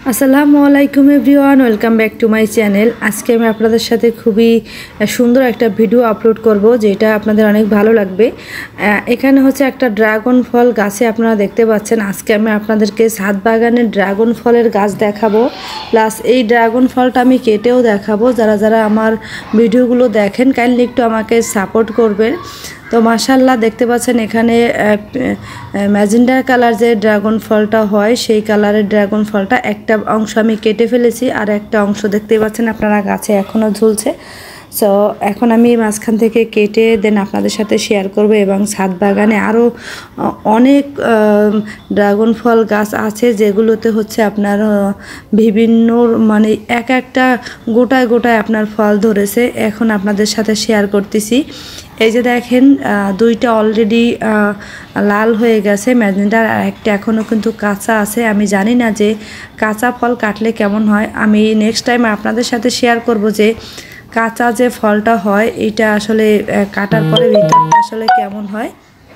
আসসালামু আলাইকুম everyone, welcome back to my channel. আজকে আমি আপনাদের সাথে খুবই সুন্দর একটা ভিডিও আপলোড করব, যেটা আপনাদের অনেক ভালো লাগবে। এখানে হচ্ছে একটা ড্রাগন ফল গাছে আপনারা দেখতে পাচ্ছেন। আজকে আমি আপনাদেরকে ছাদ বাগানের ড্রাগন ফলের গাছ দেখাবো, প্লাস এই ড্রাগন ফলটা আমি কেটেও দেখাবো। যারা যারা আমার ভিডিওগুলো দেখেন কাইন্ডলি একটু আমাকে সাপোর্ট করবেন। তো মাশাআল্লাহ দেখতে পাচ্ছেন এখানে ম্যাজেন্ডার কালার যে ড্রাগন ফলটা হয় সেই কালারের ড্রাগন ফলটা একটা অংশ আমি কেটে ফেলেছি, আর একটা অংশ দেখতে পাচ্ছেন আপনারা গাছে এখনও ঝুলছে। সো এখন আমি মাঝখান থেকে কেটে দেন আপনাদের সাথে শেয়ার করব। এবং ছাদ বাগানে আরও অনেক ড্রাগন ফল গাছ আছে, যেগুলোতে হচ্ছে আপনার বিভিন্ন মানে একটা গোটায় গোটায় আপনার ফল ধরেছে। এখন আপনাদের সাথে শেয়ার করতেছি। এই যে দেখেন দুইটা অলরেডি লাল হয়ে গেছে ম্যাজেন্ডার, আর একটা এখনও কিন্তু কাঁচা আছে। আমি জানি না যে কাঁচা ফল কাটলে কেমন হয়। আমি নেক্সট টাইম আপনাদের সাথে শেয়ার করব যে কাঁচা যে ফলটা হয় এটা আসলে কাটার পরে ভিতরটা আসলে কেমন হয়।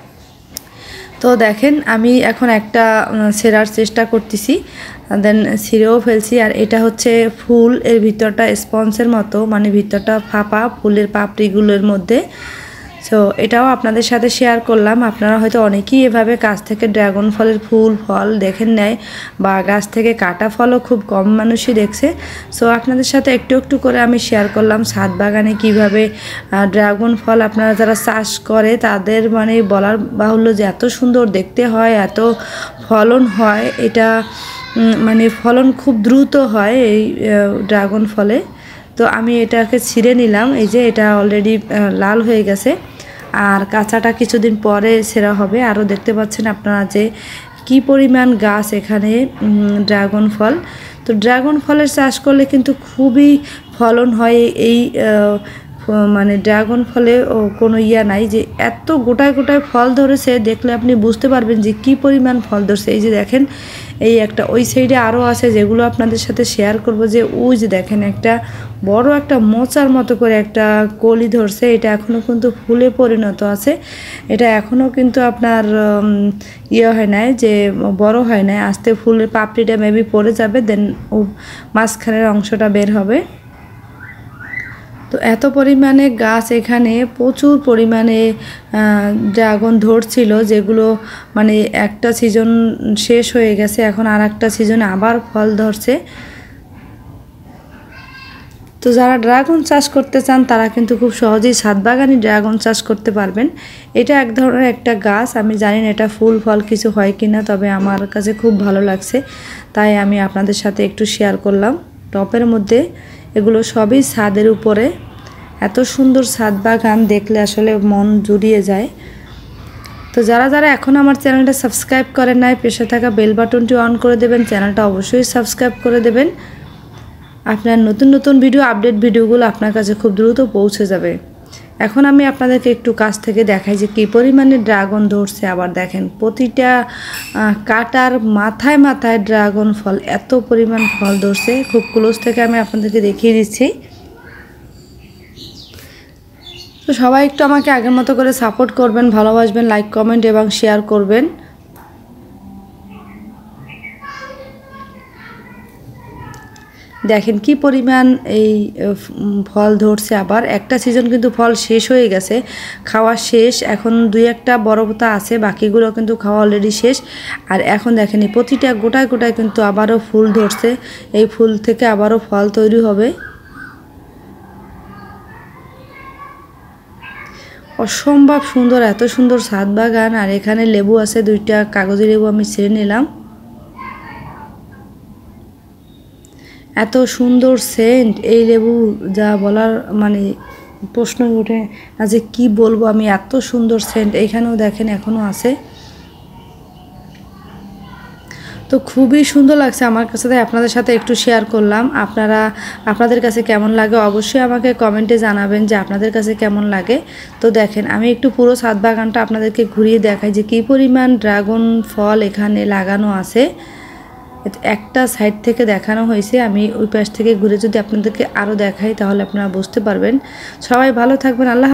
তো দেখেন আমি এখন একটা ছেঁড়ার চেষ্টা করতেছি, দেন ছিঁড়েও ফেলছি। আর এটা হচ্ছে ফুল, এর ভিতরটা স্পঞ্জের মতো, মানে ভিতরটা ফাঁপা ফুলের পাপড়িগুলোর মধ্যে। সো এটাও আপনাদের সাথে শেয়ার করলাম। আপনারা হয়তো অনেকেই এভাবে গাছ থেকে ড্রাগন ফলের ফল দেখেন নেয়, বা গাছ থেকে কাটা ফলও খুব কম মানুষই দেখছে। সো আপনাদের সাথে একটু একটু করে আমি শেয়ার করলাম ছাদ বাগানে কিভাবে ড্রাগন ফল আপনারা যারা চাষ করে তাদের মানে বলার বাহুল্য যে এত সুন্দর দেখতে হয়, এত ফলন হয়। এটা মানে ফলন খুব দ্রুত হয় এই ড্রাগন ফলে। তো আমি এটাকে ছিঁড়ে নিলাম। এই যে এটা অলরেডি লাল হয়ে গেছে, আর কাঁচাটা কিছুদিন পরে ছেঁড়া হবে। আরও দেখতে পাচ্ছেন আপনারা যে কি পরিমাণ গাছ এখানে ড্রাগন ফল। তো ড্রাগন ফলের চাষ করলে কিন্তু খুবই ফলন হয়। এই মানে ড্রাগন ফলে কোনো নাই যে এত গোটায় গোটায় ফল ধরেছে, দেখলে আপনি বুঝতে পারবেন যে কি পরিমাণ ফল ধরছে। এই যে দেখেন এই একটা ওই সাইডে আরও আছে, যেগুলো আপনাদের সাথে শেয়ার করব। যে ওই যে দেখেন একটা বড় একটা মোচার মতো করে একটা কলি ধরছে, এটা এখনও কিন্তু ফুলে পরিণত আছে। এটা এখনও কিন্তু আপনার হয় নাই, যে বড় হয় নাই। আস্তে ফুলের পাপড়িটা মেবি পড়ে যাবে, দেন মাঝখানের অংশটা বের হবে। তো এত পরিমাণে গাছ এখানে প্রচুর পরিমাণে ড্রাগন ধরছিল, যেগুলো মানে একটা সিজন শেষ হয়ে গেছে, এখন আর একটা সিজনে আবার ফল ধরছে। তো যারা ড্রাগন চাষ করতে চান তারা কিন্তু খুব সহজেই ছাদ বাগানে ড্রাগন চাষ করতে পারবেন। এটা এক ধরনের একটা গাছ, আমি জানি না এটা ফুল ফল কিছু হয় কি না, তবে আমার কাছে খুব ভালো লাগছে, তাই আমি আপনাদের সাথে একটু শেয়ার করলাম। টপের মধ্যে এগুলো সবই ছাদের উপরে। এত সুন্দর ছাদ বাগান দেখলে আসলে মন জুড়িয়ে যায়। তো যারা যারা এখন আমার চ্যানেলটা সাবস্ক্রাইব করেন নাই, পাশে থাকা বেল বাটনটি অন করে দেবেন, চ্যানেলটা অবশ্যই সাবস্ক্রাইব করে দেবেন। আপনার নতুন নতুন ভিডিও আপডেট ভিডিওগুলো আপনার কাছে খুব দ্রুত পৌঁছে যাবে। এখন আমি আপনাদেরকে একটু কাছ থেকে দেখাই যে কী পরিমাণে ড্রাগন ধরছে। আবার দেখেন প্রতিটা কাটার মাথায় মাথায় ড্রাগন ফল, এত পরিমাণ ফল ধরছে। খুব ক্লোজ থেকে আমি আপনাদেরকে দেখিয়ে দিচ্ছি। তো সবাই একটু আমাকে আগের মতো করে সাপোর্ট করবেন, ভালোবাসবেন, লাইক কমেন্ট এবং শেয়ার করবেন। দেখেন কি পরিমাণ এই ফল ধরছে। আবার একটা সিজন কিন্তু ফল শেষ হয়ে গেছে, খাওয়া শেষ। এখন দুই একটা বড় পাতা আছে, বাকিগুলো কিন্তু খাওয়া অলরেডি শেষ। আর এখন দেখেন প্রতিটা গোটায় গোটায় কিন্তু আবারও ফুল ধরছে। এই ফুল থেকে আবারও ফল তৈরি হবে। অসম্ভব সুন্দর, এত সুন্দর ছাদ বাগান। আর এখানে লেবু আছে, দুইটা কাগজি লেবু আমি ছিঁড়ে নিলাম। এত সুন্দর সেন্ট এই লেবু, যা বলার মানে প্রশ্ন ওঠে না যে কী বলবো আমি। এত সুন্দর সেন্ট এইখানেও দেখেন এখনও আছে। তো খুবই সুন্দর লাগছে আমার কাছে, তাই আপনাদের সাথে একটু শেয়ার করলাম। আপনাদের কাছে কেমন লাগে অবশ্যই আমাকে কমেন্টে জানাবেন যে আপনাদের কাছে কেমন লাগে। তো দেখেন আমি একটু পুরো ছাদ বাগানটা আপনাদেরকে ঘুরিয়ে দেখাই যে কী পরিমাণ ড্রাগন ফল এখানে লাগানো আছে। একটা সাইড থেকে দেখানো হয়েছে, আমি ওই পাশ থেকে ঘুরে যদি আপনাদেরকে আরও দেখাই তাহলে আপনারা বুঝতে পারবেন। সবাই ভালো থাকবেন। আল্লাহ।